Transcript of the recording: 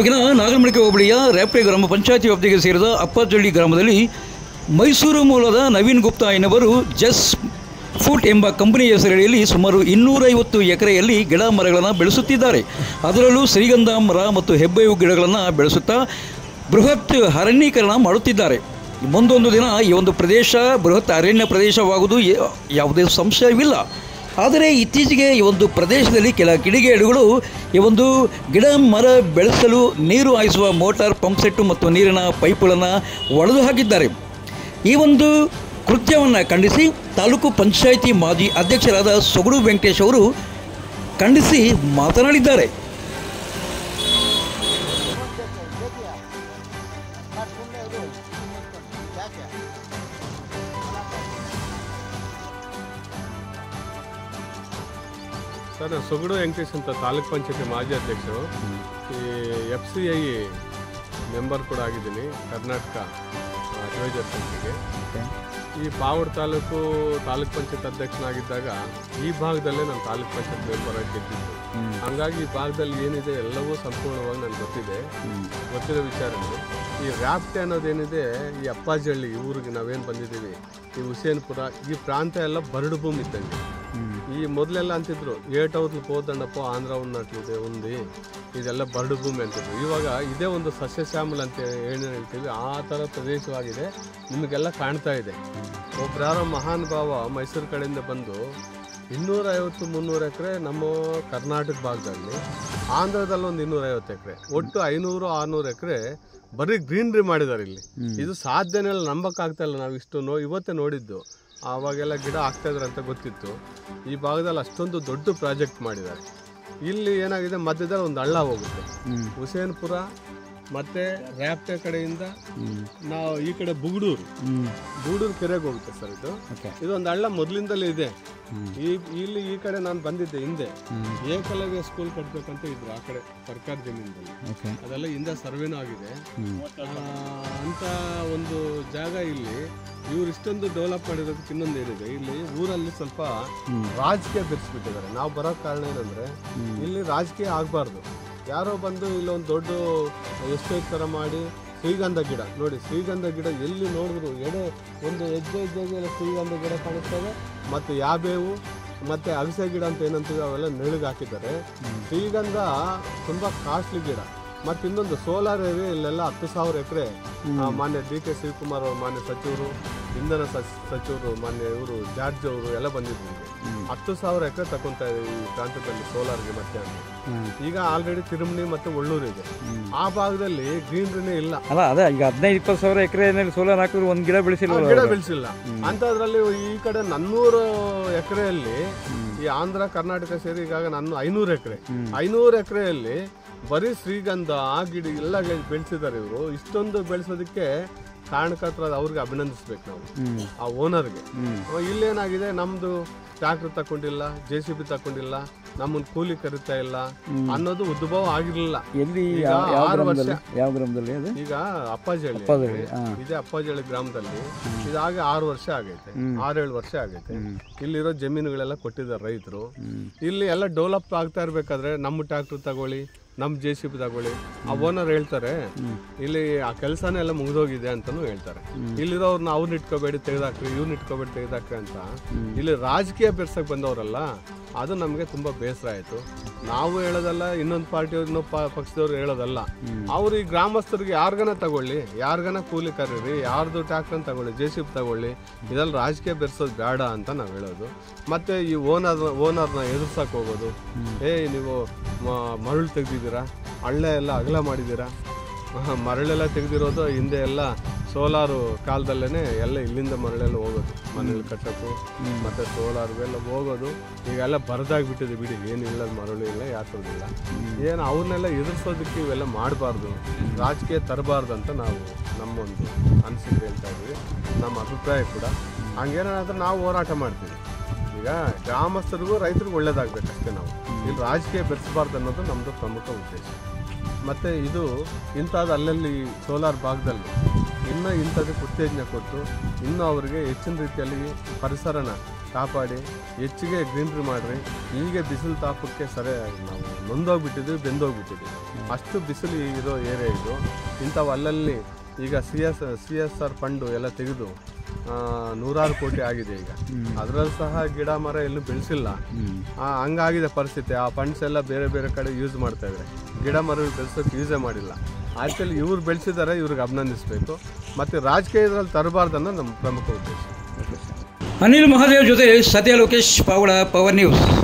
ತಾಲೂಕಿನ ನಾಗರಮಣಿಕೆ ಹೋಬಳಿಯ ರ್ಯಾಪ್ಟೆ ಗ್ರಾಮ ಪಂಚಾಯತಿ ವ್ಯಾಪ್ತಿಗೆ ಸೇರಿದ ಅಪ್ಪಜಳ್ಳಿ ಗ್ರಾಮದಲ್ಲಿ ಮೈಸೂರು ಮೂಲದ ನವೀನ್ ಗುಪ್ತಾ ಎನ್ನುವರು ಜಸ್ ಫುಡ್ ಎಂಬ ಕಂಪನಿಯ ಹೆಸರಡಿಯಲ್ಲಿ ಸುಮಾರು 250 ಎಕರೆಯಲ್ಲಿ ಗಿಡ ಮರಗಳನ್ನು ಬೆಳೆಸುತ್ತಿದ್ದಾರೆ. ಅದರಲ್ಲೂ ಶ್ರೀಗಂಧ ಮರ ಮತ್ತು ಹೆಬ್ಬೇವು ಗಿಡಗಳನ್ನು ಬೆಳೆಸುತ್ತಾ ಬೃಹತ್ ಅರಣ್ಯೀಕರಣ ಮಾಡುತ್ತಿದ್ದಾರೆ. ಮುಂದೊಂದು ದಿನ ಈ ಒಂದು ಪ್ರದೇಶ ಬೃಹತ್ ಅರಣ್ಯ ಪ್ರದೇಶವಾಗುವುದು ಯಾವುದೇ ಸಂಶಯವಿಲ್ಲ. ಆದರೆ ಇತ್ತೀಚೆಗೆ ಈ ಒಂದು ಪ್ರದೇಶದಲ್ಲಿ ಕೆಲ ಕಿಡಿಗೇಡಿಗಳು ಈ ಒಂದು ಗಿಡ ಮರ ಬೆಳೆಸಲು ನೀರು ಹಾಯಿಸುವ ಮೋಟಾರ್ ಪಂಪ್ಸೆಟ್ಟು ಮತ್ತು ನೀರಿನ ಪೈಪ್ಗಳನ್ನು ಒಡೆದು ಹಾಕಿದ್ದಾರೆ. ಈ ಒಂದು ಕೃತ್ಯವನ್ನು ಖಂಡಿಸಿ ತಾಲೂಕು ಪಂಚಾಯಿತಿ ಮಾಜಿ ಅಧ್ಯಕ್ಷರಾದ ಸೊಗಡು ವೆಂಕಟೇಶ್ ಅವರು ಖಂಡಿಸಿ ಮಾತನಾಡಿದ್ದಾರೆ. ಸರ್, ಸೊಗಡು ವೆಂಕಟೇಶ್ ಅಂತ ತಾಲೂಕ್ ಪಂಚಾಯತಿ ಮಾಜಿ ಅಧ್ಯಕ್ಷರು, ಈ FCI ಮೆಂಬರ್ ಕೂಡ ಆಗಿದ್ದೀನಿ ಕರ್ನಾಟಕ ಅಡ್ವೈಸರ್ ಸಮಿತಿಗೆ. ಈ ಪಾವಡ್ ತಾಲೂಕು ಪಂಚಾಯತ್ ಅಧ್ಯಕ್ಷನಾಗಿದ್ದಾಗ ಈ ಭಾಗದಲ್ಲೇ ನಾನು ತಾಲೂಕ್ ಪಂಚಾಯತ್ ಮೆಂಬರ್ ಆಗಿ ಗೆದ್ದಿದ್ದು. ಹಾಗಾಗಿ ಈ ಭಾಗದಲ್ಲಿ ಏನಿದೆ ಎಲ್ಲವೂ ಸಂಪೂರ್ಣವಾಗಿ ನನಗೆ ಗೊತ್ತಿರೋ ವಿಚಾರಗಳು. ಈ ರ್ಯಾಪ್ಟೆ ಅನ್ನೋದೇನಿದೆ, ಈ ಅಪ್ಪಾಜಳ್ಳಿ ಊರಿಗೆ ನಾವೇನು ಬಂದಿದ್ದೀವಿ, ಈ ಹುಸೇನ್ಪುರ ಈ ಪ್ರಾಂತ ಎಲ್ಲ ಬರಡು ಭೂಮಿ ಇದ್ದಂಗೆ. ಈ ಮೊದಲೆಲ್ಲ ಅಂತಿದ್ರು ಏಟವ್ರು ಹೋದಣ್ಣಪ್ಪ ಆಂಧ್ರ ಉನ್ನಟ್ಲಿದೆ ಉಂದಿ, ಇದೆಲ್ಲ ಬರಡು ಭೂಮಿ ಅಂತಿದ್ರು. ಇವಾಗ ಇದೇ ಒಂದು ಸಸ್ಯಶ್ಯಾಮಲ ಅಂತ ಏನು ಹೇಳ್ತೀವಿ, ಆ ಥರ ಪ್ರದೇಶವಾಗಿದೆ. ನಿಮಗೆಲ್ಲ ಕಾಣ್ತಾ ಇದೆ. ಒಬ್ಬರಾರೋ ಮಹಾನ್ ಭಾವ ಮೈಸೂರು ಕಡೆಯಿಂದ ಬಂದು 250-300 ಎಕರೆ ನಮ್ಮ ಕರ್ನಾಟಕ ಭಾಗದಲ್ಲಿ, ಆಂಧ್ರದಲ್ಲಿ ಒಂದು 250 ಎಕರೆ, ಒಟ್ಟು 500-600 ಎಕರೆ ಬರೀ ಗ್ರೀನ್ರಿ ಮಾಡಿದ್ದಾರೆ ಇಲ್ಲಿ. ಇದು ಸಾಧ್ಯನೇ ಇಲ್ಲ, ನಂಬಕ್ಕಾಗ್ತಾ ಇಲ್ಲ. ನಾವು ಇಷ್ಟು ಇವತ್ತೇ ನೋಡಿದ್ದು. ಆವಾಗೆಲ್ಲ ಗಿಡ ಹಾಕ್ತಾಯಿದ್ರು ಅಂತ ಗೊತ್ತಿತ್ತು. ಈ ಭಾಗದಲ್ಲಿ ಅಷ್ಟೊಂದು ದೊಡ್ಡ ಪ್ರಾಜೆಕ್ಟ್ ಮಾಡಿದ್ದಾರೆ. ಇಲ್ಲಿ ಏನಾಗಿದೆ, ಮಧ್ಯದಲ್ಲಿ ಒಂದು ಹಳ್ಳ ಹೋಗುತ್ತೆ, ಹುಸೇನ್ಪುರ ಮತ್ತು ರ್ಯಾಪ್ಟೆ ಕಡೆಯಿಂದ ನಾವು ಈ ಕಡೆ ಬುಗಡೂರು ಕೆರೆಗೆ ಹೋಗುತ್ತೆ ಸರ್. ಇದೊಂದು ಹಳ್ಳ ಮೊದಲಿಂದಲೇ ಇದೆ. ಇಲ್ಲಿ ಈ ಕಡೆ ನಾನು ಬಂದಿದ್ದೆ ಹಿಂದೆ, ಏಕಲವ್ಯ ಸ್ಕೂಲ್ ಕಟ್ಬೇಕಂತ ಇದ್ರು ಆ ಕಡೆ ಸರ್ಕಾರ ಜಮೀನಲ್ಲಿ. ಅದೆಲ್ಲ ಹಿಂದೆ ಸರ್ವೇನೂ ಆಗಿದೆ ಅಂತ ಒಂದು ಜಾಗ. ಇಲ್ಲಿ ಇವ್ರು ಇಷ್ಟೊಂದು ಡೆವಲಪ್ ಮಾಡಿರೋದಕ್ಕೆ ಇನ್ನೊಂದು ಏನಿದೆ, ಇಲ್ಲಿ ಊರಲ್ಲಿ ಸ್ವಲ್ಪ ರಾಜಕೀಯ ಬೆರೆಸ್ಬಿಟ್ಟಿದ್ದಾರೆ. ನಾವು ಬರೋ ಕಾರಣ ಏನಂದ್ರೆ, ಇಲ್ಲಿ ರಾಜಕೀಯ ಆಗಬಾರ್ದು. ಯಾರೋ ಬಂದು ಇಲ್ಲೊಂದು ದೊಡ್ಡ ಎಸ್ಟೇಟ್ ಥರ ಮಾಡಿ ಶ್ರೀಗಂಧ ಗಿಡ ನೋಡಿ, ಶ್ರೀಗಂಧ ಗಿಡ ಎಲ್ಲಿ ನೋಡಿದ್ರು ಒಂದು ಹೆಜ್ಜೆಗೆ ಶ್ರೀಗಂಧ ಗಿಡ ಕಾಣಿಸ್ತವೆ. ಮತ್ತು ಯಾಬೇವು ಮತ್ತು ಅಗಸೆ ಗಿಡ ಅಂತ ಏನಂತೀವಿ ಅವೆಲ್ಲ ನೆರಳಿಗೆ ಹಾಕಿದ್ದಾರೆ. ಶ್ರೀಗಂಧ ತುಂಬ ಕಾಸ್ಟ್ಲಿ ಗಿಡ. ಮತ್ತು ಇನ್ನೊಂದು ಸೋಲಾರ್ ಏರಿಯಾ ಇಲ್ಲೆಲ್ಲ 10,000 ಎಕರೆ ಮಾನ್ಯ DK ಶಿವಕುಮಾರ್ ಅವರು, ಮಾನ್ಯ ಸಚಿವರು, ಇಂಧನ ಸಚಿವರು, ಮಾನ್ಯ ಇವರು ಜಾರ್ಜ್ ಅವರು ಎಲ್ಲ ಬಂದಿದ್ರು. 10,000 ಎಕರೆ ತಗೊಂತಾ ಇದೆ ಈ ಪ್ರಾಂತದಲ್ಲಿ ಸೋಲಾರ್ಗೆ. ಮತ್ತೆ ಈಗ ಆಲ್ರೆಡಿ ತಿರುಮಣಿ ಮತ್ತು ಒಳ್ಳೂರಿದೆ. ಆ ಭಾಗದಲ್ಲಿ ಗ್ರೀನರಿನೇ ಇಲ್ಲ. ಅದೇ ಈಗ 15-20 ಸಾವಿರ ಎಕರೆ ಸೋಲಾರ್ ಹಾಕಿದ್ರು ಒಂದು ಗಿಡ ಬೆಳೆಸಿಲ್ಲ. ಅಂತದ್ರಲ್ಲಿ ಈ ಕಡೆ 400 ಎಕರೆಯಲ್ಲಿ ಈ ಆಂಧ್ರ ಕರ್ನಾಟಕ ಸೇರಿ ಈಗ ನಾನು 500 ಎಕರೆಯಲ್ಲಿ ಬರೀ ಶ್ರೀಗಂಧ ಆ ಗಿಡ ಎಲ್ಲ ಬೆಳೆಸಿದ್ದಾರೆ ಇವರು. ಇಷ್ಟೊಂದು ಬೆಳೆಸೋದಕ್ಕೆ ಕಾರಣಕರ್ತರಾದ ಅವ್ರಿಗೆ ಅಭಿನಂದಿಸ್ಬೇಕು ನಾವು, ಆ ಓನರ್ಗೆ. ಇಲ್ಲೇನಾಗಿದೆ, ನಮ್ದು ಟ್ರ್ಯಾಕ್ಟರ್ ತಕೊಂಡಿಲ್ಲ, JCB ತಕೊಂಡಿಲ್ಲ, ನಮ್ಮನ್ನು ಕೂಲಿ ಕರೀತಾ ಇಲ್ಲ ಅನ್ನೋದು ಉದ್ಭವ ಆಗಿರ್ಲಿಲ್ಲ. ಈಗ 6 ವರ್ಷ ಈಗ ಅಪ್ಪಾಜಳ್ಳಿ ಇದೇ ಅಪ್ಪಾಜಳ್ಳಿ ಗ್ರಾಮದಲ್ಲಿ ಇದಾಗಿ 6 ವರ್ಷ ಆಗೈತೆ, 6-7 ವರ್ಷ ಆಗೈತೆ. ಇಲ್ಲಿರೋ ಜಮೀನುಗಳೆಲ್ಲ ಕೊಟ್ಟಿದ್ದಾರೆ ರೈತರು. ಇಲ್ಲಿ ಎಲ್ಲ ಡೆವಲಪ್ ಆಗ್ತಾ ಇರ್ಬೇಕಾದ್ರೆ ನಮ್ಮ ಟ್ರ್ಯಾಕ್ಟರ್ ತಗೊಳ್ಳಿ, ನಮ್ಮ JCB ತಗೊಳ್ಳಿ, ಆ ಓನರ್ ಹೇಳ್ತಾರೆ ಇಲ್ಲಿ ಆ ಕೆಲಸನೇ ಎಲ್ಲ ಮುಗಿದೋಗಿದೆ ಅಂತಾನು ಹೇಳ್ತಾರೆ. ಇಲ್ಲಿರೋರ್ನ ಅವ್ರನ್ನ ಇಟ್ಕೋಬೇಡಿ ತೆಗೆದಾಕ್ರಿ, ಇವ್ರನ್ನ ಇಟ್ಕೋಬೇಡಿ ತೆಗೆದಾಕ್ರಿ ಅಂತ ಇಲ್ಲಿ ರಾಜಕೀಯ ಬೆರ್ಸಕ್ಕೆ ಬಂದವರಲ್ಲ, ಅದು ನಮಗೆ ತುಂಬ ಬೇಸರ ಆಯಿತು. ನಾವು ಹೇಳೋದಲ್ಲ, ಇನ್ನೊಂದು ಪಾರ್ಟಿಯವ್ರು ಇನ್ನೊಂದು ಪಕ್ಷದವ್ರು ಹೇಳೋದಲ್ಲ. ಅವ್ರು ಈ ಗ್ರಾಮಸ್ಥರಿಗೆ ಯಾರಿಗನ ತಗೊಳ್ಳಿ, ಯಾರಿಗನ ಕೂಲಿ ಕರೀರಿ, ಯಾರ್ದು ಟ್ರ್ಯಾಕ್ಟರ್ ತಗೊಳ್ಳಿ, JCB ತಗೊಳ್ಳಿ, ಇದೆಲ್ಲ ರಾಜಕೀಯ ಬೆರ್ಸೋದು ಬೇಡ ಅಂತ ನಾವು ಹೇಳೋದು. ಮತ್ತು ಈ ಓನರ್ನ ಎದುರ್ಸಕ್ಕೆ ಹೋಗೋದು, ನೀವು ಮರಳು ತೆಗ್ದಿದ್ದೀರಾ, ಹಳ್ಳ ಎಲ್ಲ ಅಗಲ ಮಾಡಿದ್ದೀರಾ, ಮರಳೆಲ್ಲ ತೆಗೆದಿರೋದು ಹಿಂದೆ ಎಲ್ಲ ಸೋಲಾರು ಕಾಲದಲ್ಲೇ ಎಲ್ಲ ಇಲ್ಲಿಂದ ಮರಳೆಲ್ಲ ಹೋಗೋದು, ಮನೇಲಿ ಕಟ್ಟೋಕ್ಕೂ ಮತ್ತು ಸೋಲಾರ್ಗೆಲ್ಲ ಹೋಗೋದು. ಈಗೆಲ್ಲ ಬರದಾಗಿಬಿಟ್ಟಿದೆ ಬಿಡಿ, ಏನು ಇಲ್ಲದ ಮರಳು ಇಲ್ಲ, ಯಾತರದಿಲ್ಲ. ಏನು ಅವ್ರನ್ನೆಲ್ಲ ಎದುರಿಸೋದಕ್ಕೆ ಇವೆಲ್ಲ ಮಾಡಬಾರ್ದು, ರಾಜಕೀಯ ತರಬಾರ್ದು ಅಂತ ನಾವು ನಮ್ಮೊಂದು ಅನಿಸಿಕೆ ಹೇಳ್ತಾ ಇದ್ದೀವಿ. ನಮ್ಮ ಅಭಿಪ್ರಾಯ ಕೂಡ ಹಂಗೇನಾದ್ರೆ ನಾವು ಹೋರಾಟ ಮಾಡ್ತೀವಿ. ಈಗ ಗ್ರಾಮಸ್ಥರಿಗೂ ರೈತರಿಗೂ ಒಳ್ಳೇದಾಗಬೇಕಷ್ಟೇ. ನಾವು ಇಲ್ಲಿ ರಾಜಕೀಯ ಬೆರೆಸಬಾರ್ದು ಅನ್ನೋದು ನಮ್ಮದು ಪ್ರಮುಖ ಉದ್ದೇಶ. ಮತ್ತು ಇದು ಇಂಥದ್ದು ಅಲ್ಲಲ್ಲಿ ಸೋಲಾರ್ ಭಾಗದಲ್ಲಿ ಇನ್ನೂ ಇಂಥದಕ್ಕೆ ಉತ್ತೇಜನ ಕೊಟ್ಟು ಇನ್ನೂ ಅವರಿಗೆ ಹೆಚ್ಚಿನ ರೀತಿಯಲ್ಲಿ ಪರಿಸರನ ಕಾಪಾಡಿ ಹೆಚ್ಚಿಗೆ ಗ್ರೀನ್ರಿ ಮಾಡಿರಿ. ಈಗ ಬಿಸಿಲು ತಾಪಕ್ಕೆ ನಾವು ನೊಂದೋಗ್ಬಿಟ್ಟಿದ್ವಿ, ಬೆಂದೋಗ್ಬಿಟ್ಟಿದ್ವಿ. ಅಷ್ಟು ಬಿಸಿಲು ಇರೋ ಏರಿಯಾ ಇದು. ಇಂಥವು ಅಲ್ಲಲ್ಲಿ ಈಗ CSR ಫಂಡು ಎಲ್ಲ ತೆಗೆದು 100 ಕೋಟಿ ಆಗಿದೆ. ಈಗ ಅದರಲ್ಲಿ ಸಹ ಗಿಡ ಮರ ಎಲ್ಲೂ ಬೆಳೆಸಿಲ್ಲ. ಹಂಗಾಗಿದೆ ಪರಿಸ್ಥಿತಿ. ಆ ಫಂಡ್ಸ್ ಎಲ್ಲ ಬೇರೆ ಬೇರೆ ಕಡೆ ಯೂಸ್ ಮಾಡ್ತಾ ಇದ್ದಾರೆ, ಗಿಡ ಮರ ಬೆಳೆಸೋಕೆ ಯೂಸೇ ಮಾಡಿಲ್ಲ. ಆ್ಯಕ್ಚುಲಿ ಇವ್ರು ಬೆಳೆಸಿದ್ದಾರೆ, ಇವ್ರಿಗೆ ಅಭಿನಂದಿಸಬೇಕು. ಮತ್ತು ರಾಜಕೀಯದಲ್ಲಿ ತರಬಾರ್ದು ಅನ್ನೋದು ನಮ್ಮ ಪ್ರಮುಖ ಉದ್ದೇಶ. ಅನಿಲ್ ಮಹಾದೇವ್ ಜೊತೆ ಸತ್ಯ ಲೋಕೇಶ್ ಪಾವಳ, ಪವರ್ ನ್ಯೂಸ್.